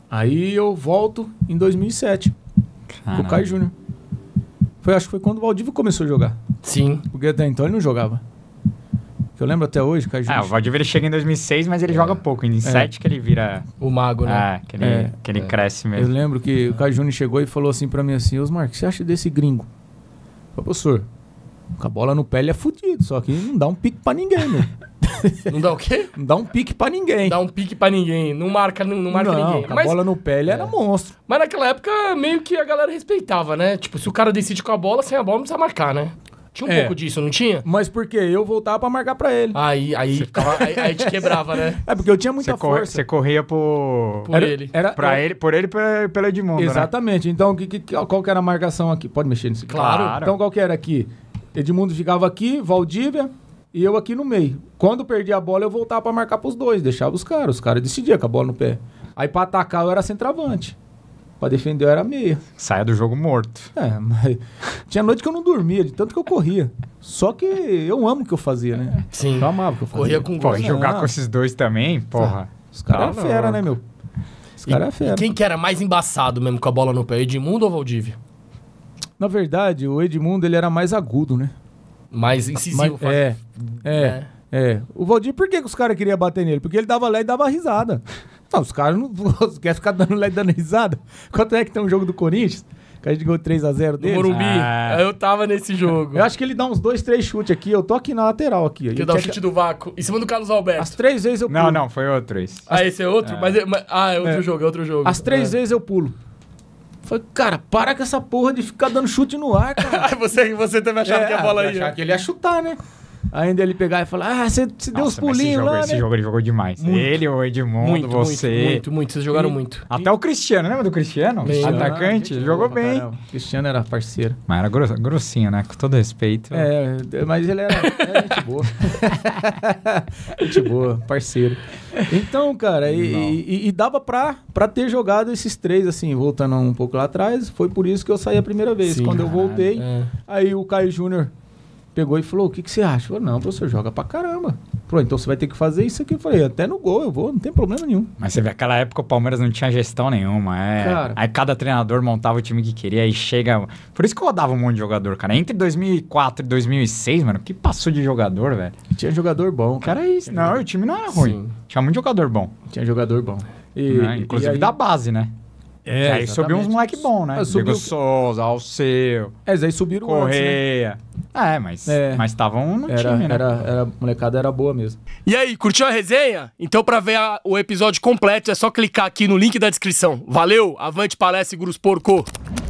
Aí eu volto em 2007 com o Caio Júnior. Acho que foi quando o Valdívia começou a jogar. Sim. Porque até então ele não jogava. Eu lembro até hoje, o Caio Júnior... o Valdívia ele chega em 2006, mas ele joga pouco. Em 2007 que ele vira... O mago, né? Que ele cresce mesmo. Eu lembro que o Caio Júnior chegou e falou assim pra mim assim, Osmar, o que você acha desse gringo? Eu falei, professor, com a bola no pé ele é fudido, só que não dá um pique pra ninguém, meu. Não dá o quê? Não dá um pique pra ninguém. Dá um pique pra ninguém. Não marca ninguém. Com a bola no pé ele era monstro. Mas naquela época meio que a galera respeitava, né? Tipo, se o cara decide com a bola, sem a bola não precisa marcar, né? Tinha um pouco disso, não tinha? Mas por quê? Eu voltava pra marcar pra ele. Aí te quebrava, né? É porque eu tinha muita força. Você corria por ele. Por ele e pelo Edmundo, exatamente. Né? Então, qual que era a marcação aqui? Pode mexer nisso? Claro. Então, qual que era aqui? Edmundo ficava aqui, Valdívia e eu aqui no meio. Quando perdia a bola, eu voltava pra marcar pros dois. Deixava os caras. Os caras decidiam com a bola no pé. Aí pra atacar, eu era centroavante. Pra defender, eu era meia. Saia do jogo morto. Mas tinha noite que eu não dormia, de tanto que eu corria. Só que eu amo o que eu fazia, né? Sim. Eu amava o que eu fazia. Corria com gol. Jogar com esses dois também, porra. Os caras eram fera, né, meu? Os caras eram fera. E quem que era mais embaçado mesmo com a bola no pé? Edmundo ou Valdívia? Na verdade, o Edmundo, ele era mais agudo, né? Mais incisivo. O Valdívia, por que os caras queriam bater nele? Porque ele dava lé e dava risada. Não, os caras não querem ficar dando lé e dando risada. Quanto é que tem um jogo do Corinthians? Que a gente ganhou 3-0 dele. No Morumbi. Eu tava nesse jogo. Eu acho que ele dá uns 2, 3 chutes aqui. Eu tô aqui na lateral aqui. Que dá o chute do vácuo. Em cima do Carlos Alberto. As 3 vezes eu pulo. Não, foi outro esse. Esse é outro? É outro jogo. As 3 vezes eu pulo. Falei, cara, para com essa porra de ficar dando chute no ar, cara. Aí você também achava que a bola ia. Achava que ele ia chutar, né? Ainda ele pegar e falar, você deu uns pulinhos lá, esse jogo ele jogou demais. Muito. Ele, o Edmundo, você. Muito. Vocês jogaram muito. Até o Cristiano, lembra do Cristiano? Atacante, ele jogou bem. O Cristiano era parceiro. Mas era grossinho, né? Com todo respeito. Mas ele era gente boa. Gente boa, parceiro. Então, cara, e dava pra ter jogado esses 3, assim, voltando um pouco lá atrás. Foi por isso que eu saí a primeira vez. Sim, quando eu voltei, aí o Caio Júnior pegou e falou, o que você acha? Eu falei, não, professor, joga pra caramba. Falou, então você vai ter que fazer isso aqui. Eu falei, até no gol eu vou, não tem problema nenhum. Mas você vê, naquela época o Palmeiras não tinha gestão nenhuma. Cara, aí cada treinador montava o time que queria e chega... Por isso que eu rodava um monte de jogador, cara. Entre 2004 e 2006, mano, que passou de jogador, velho? Tinha jogador bom. Cara, é isso. Não, o time não era ruim. Sim. Tinha muito jogador bom. Tinha jogador bom. Inclusive aí... da base, né? Aí subiu uns moleque bom, né? Diego Souza, Alceu. Aí subiram Correia. Antes, né? Mas estavam no time, né? A molecada era boa mesmo. E aí, curtiu a resenha? Então, pra ver o episódio completo, é só clicar aqui no link da descrição. Valeu, avante palestra e Seguros Porco!